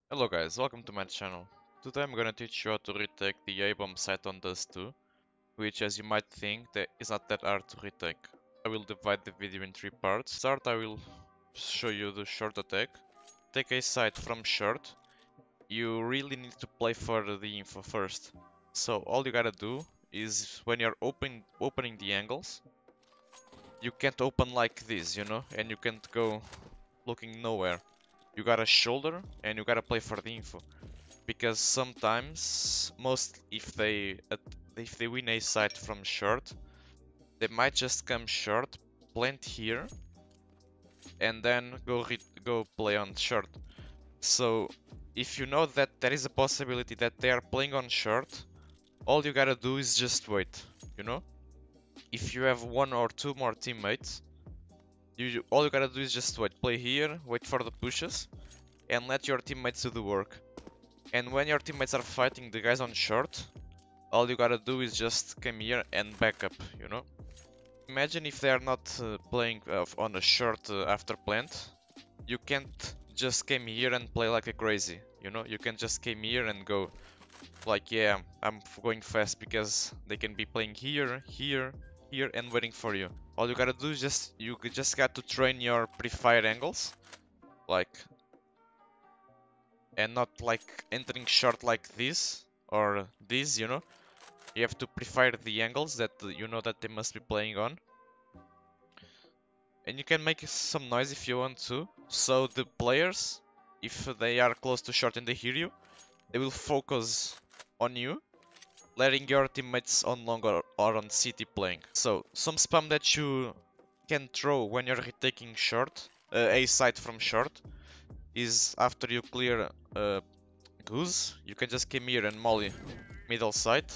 Hello guys, welcome to my channel. Today I'm gonna teach you how to retake the A-bomb site on Dust 2, which as you might think that is not that hard to retake. I will divide the video in three parts. To start, I will show you the short attack. Take a site from short. You really need to play for the info first. So all you gotta do is when you're opening the angles, you can't open like this, you know, and you can't go looking nowhere. You gotta shoulder and you gotta play for the info. Because sometimes if they win a site from short, they might just come short, plant here, and then go play on short. So if you know that there is a possibility that they are playing on short, all you gotta do is just wait, you know. If you have one or two more teammates, all you gotta do is just wait, play here, wait for the pushes, and let your teammates do the work. And when your teammates are fighting the guys on short, all you gotta do is just come here and back up, you know? Imagine if they are not playing on a short after plant. You can't just come here and play like a crazy, you know? You can just come here and go like, yeah, I'm going fast because they can be playing here, here, here and waiting for you. All you gotta do is you just got to train your pre-fire angles, like, and not like entering short like this or this, you know? You have to pre-fire the angles that you know that they must be playing on. And you can make some noise if you want to. So the players, if they are close to short and they hear you, they will focus on you, letting your teammates on long or on city playing. So some spam that you can throw when you're retaking short, a site from short, is after you clear goose, you can just come here and molly middle site.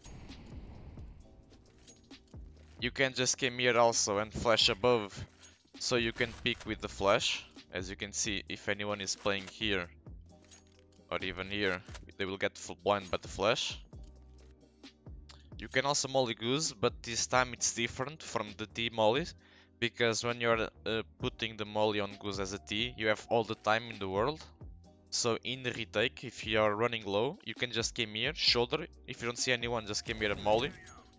You can just come here also and flash above, so you can pick with the flash. As you can see, if anyone is playing here or even here, they will get full blind by the flash. You can also molly goose, but this time it's different from the T molly, because when you're putting the molly on goose as a T, you have all the time in the world. So in the retake, if you are running low, you can just come here, shoulder. If you don't see anyone, just come here and molly.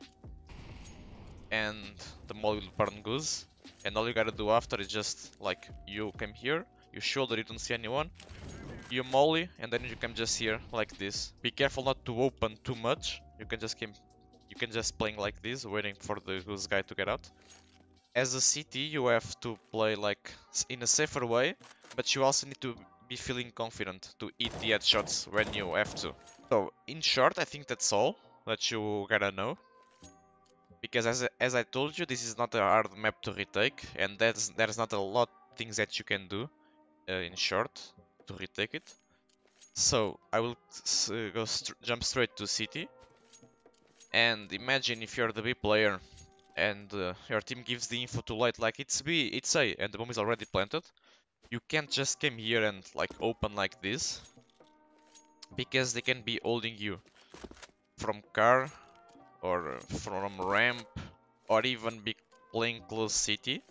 And the molly will burn goose. And all you gotta do after is just like you come here, you shoulder, you don't see anyone, you molly, and then you come just here like this. Be careful not to open too much. You can just playing like this, waiting for the goose guy to get out. As a CT, you have to play like in a safer way, but you also need to be feeling confident to hit the headshots when you have to. So in short, I think that's all that you gotta know. Because as I told you, this is not a hard map to retake, and there's not a lot of things that you can do in short to retake it. So I will jump straight to city, and imagine if you're the B player and your team gives the info to light like it's B, it's A, and the bomb is already planted. You can't just come here and like open like this, because they can be holding you from car or from ramp, or even be playing close city.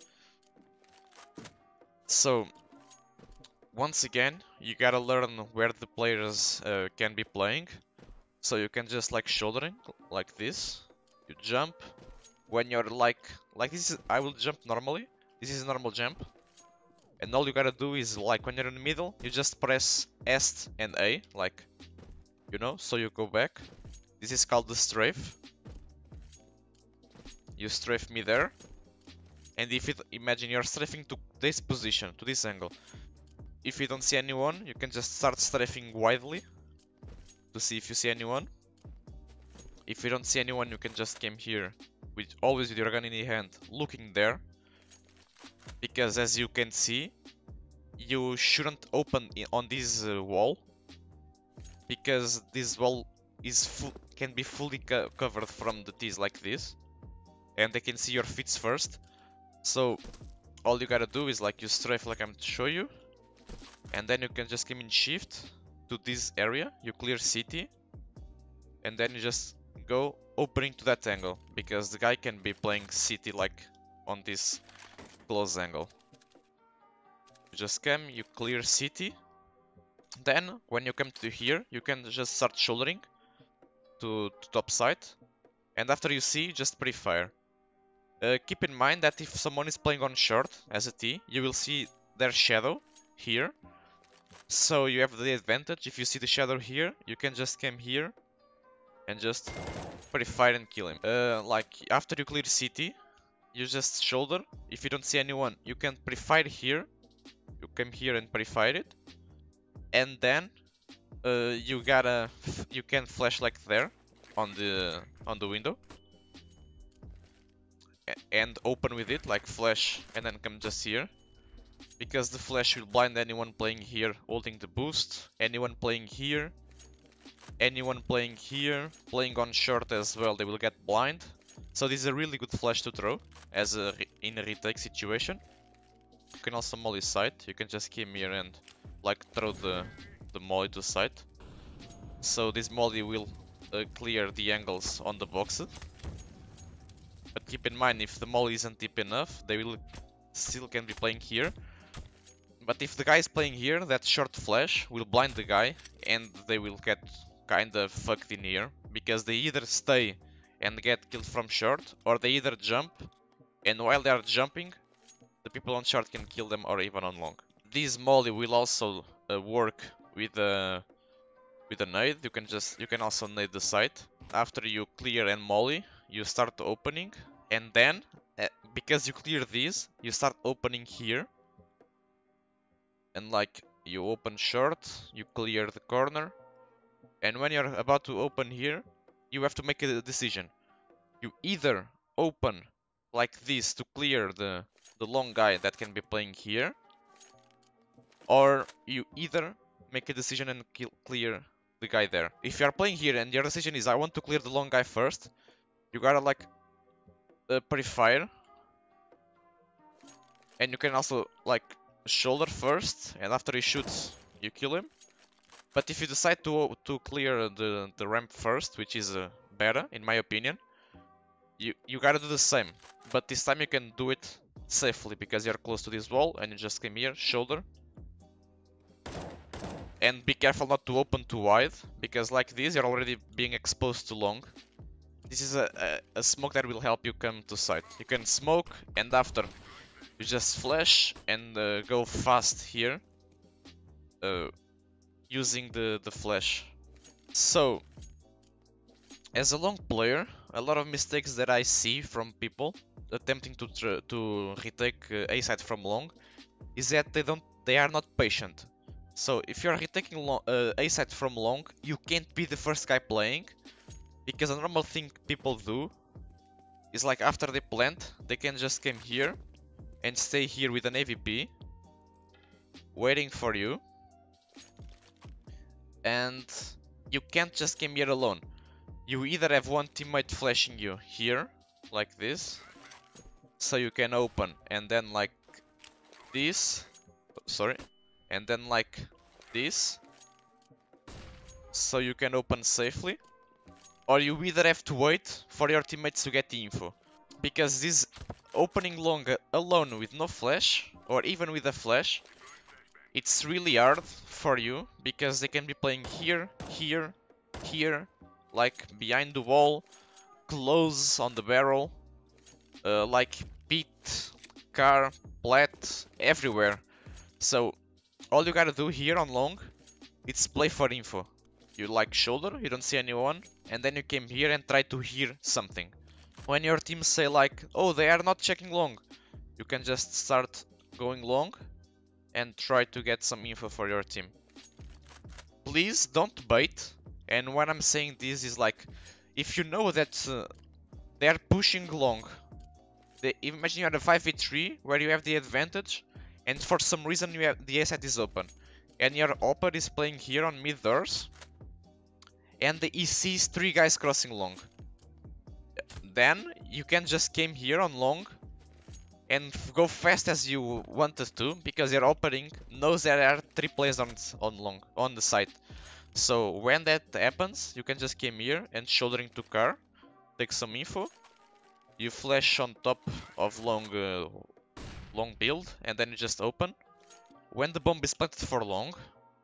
So once again, you gotta learn where the players can be playing. So you can just like shouldering like this. You jump when you're like this. I will jump normally. This is a normal jump, and all you gotta do is like when you're in the middle, you just press S and A, like, you know. So you go back. This is called the strafe. You strafe me there, and imagine you're strafing to this position, to this angle. If you don't see anyone, you can just start strafing widely to see if you see anyone. If you don't see anyone, you can just come here always with your gun in your hand, looking there. Because as you can see, you shouldn't open on this wall, because this wall can be fully covered from the T's like this, and they can see your feet first. So all you gotta do is like you strafe like I'm to show you, and then you can just come in shift to this area, you clear city, and then you just go opening to that angle, because the guy can be playing city like on this close angle. You just come, you clear city, Then, when you come to here, you can just start shouldering to top side. And after you see, just pre-fire. Keep in mind that if someone is playing on short as a T, you will see their shadow here. So you have the advantage. If you see the shadow here, you can just come here and just pre-fire and kill him. Like after you clear city, you just shoulder. If you don't see anyone, you can pre-fire here. You come here and pre-fire it. And then you can flash like there on the window and open with it, like flash and then come just here, because the flash will blind anyone playing here holding the boost, anyone playing here, anyone playing here, playing on short as well, they will get blind. So this is a really good flash to throw as in a retake situation. You can also molly side. You can just come here and like throw the molly to side. So this molly will clear the angles on the boxes. But keep in mind, if the molly isn't deep enough, they will still can be playing here. But if the guy is playing here, that short flash will blind the guy and they will get kinda fucked in here, because they either stay and get killed from short, or they either jump, and while they are jumping, the people on short can kill them, or even on long. This molly will also work with a nade. You can also nade the site. After you clear and molly, you start opening, and then because you clear this, you start opening here, and like you open short, you clear the corner, and when you're about to open here, you have to make a decision. You either open like this to clear the long guy that can be playing here, or you either make a decision and clear the guy there. If you are playing here and your decision is I want to clear the long guy first, you gotta like pre-fire, and you can also like shoulder first, and after he shoots you kill him. But if you decide to clear the ramp first, which is better in my opinion, you gotta do the same, but this time you can do it safely because you're close to this wall and you just came here, shoulder. And be careful not to open too wide, because like this you're already being exposed to long. This is a smoke that will help you come to site. You can smoke, and after you just flash and go fast here using the flash. So as a long player, a lot of mistakes that I see from people attempting to retake A side from long is that they are not patient. So if you're retaking A side from long, you can't be the first guy playing, because a normal thing people do is like after they plant, they can just come here and stay here with an AVP waiting for you, and you can't just come here alone. You either have one teammate flashing you here like this, so you can open, and then like this, sorry, and then like this, so you can open safely, or you either have to wait for your teammates to get the info, because this opening long alone with no flash, or even with a flash, it's really hard for you, because they can be playing here, here, here, like behind the wall, close on the barrel, like pit, car, plat, everywhere. So all you gotta do here on long, it's play for info. You like shoulder, you don't see anyone, and then you came here and try to hear something. When your team say like, oh, they are not checking long, you can just start going long and try to get some info for your team. Please don't bait, and when I'm saying this is like, if you know that they are pushing long, imagine you have a 5v3 where you have the advantage, and for some reason you have the A side is open, and your opper is playing here on mid doors, and he sees 3 guys crossing long. Then you can just came here on long and go fast as you wanted to, because your opening knows there are 3 players on long on the side. So when that happens, you can just came here and shouldering to car, take some info, you flash on top of long build, and then you just open. When the bomb is planted for long,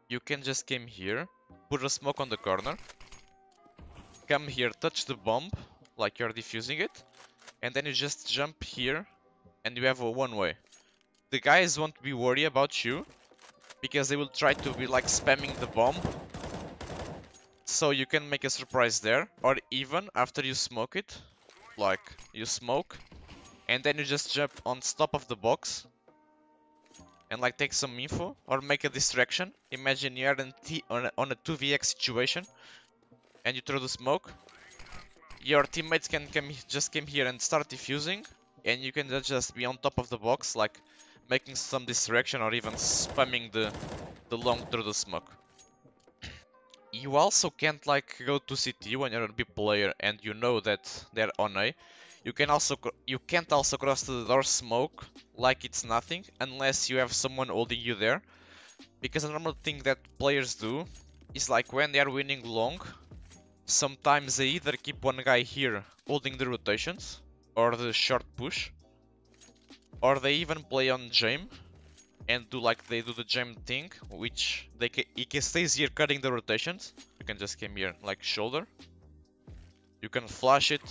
you can just come here, put a smoke on the corner, come here, touch the bomb, like you're defusing it, and then you just jump here, and you have a one-way. The guys won't be worried about you, because they will try to be like spamming the bomb, so you can make a surprise there, or even after you smoke it, like you smoke, and then you just jump on top of the box, and like take some info, or make a distraction. Imagine you're on a 2vx situation, and you throw the smoke. Your teammates can just come here and start defusing, and you can just be on top of the box, like making some distraction or even spamming the long through the smoke. You also can't like go to CT when you're a B player and you know that they're on A. You can't also cross the door smoke like it's nothing unless you have someone holding you there. Because a normal thing that players do is like when they are winning long, sometimes they either keep one guy here holding the rotations or the short push, or they even play on Jame and do like they do the Jame thing, which he can stays here cutting the rotations. You can just come here like shoulder. You can flash it,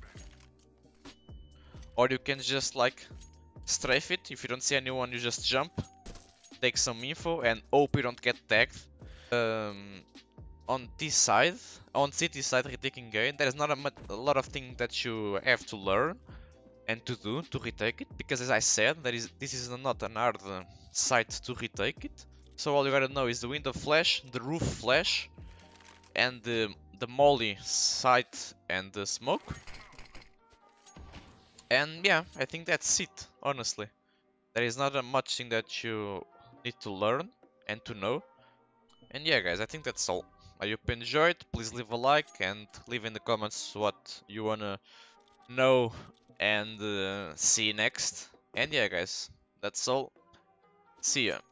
or you can just like strafe it. If you don't see anyone, you just jump, take some info, and hope you don't get tagged. On this side, on CT side, retaking gain, there is not a lot of things that you have to learn and to do to retake it, because as I said, this is not an hard site to retake it. So all you gotta know is the window flash, the roof flash, and the molly site and the smoke. And yeah, I think that's it, honestly. There is not much thing that you need to learn and to know. And yeah guys, I think that's all. I hope you enjoyed. Please leave a like and leave in the comments what you wanna know and see next. And yeah guys, that's all. See ya.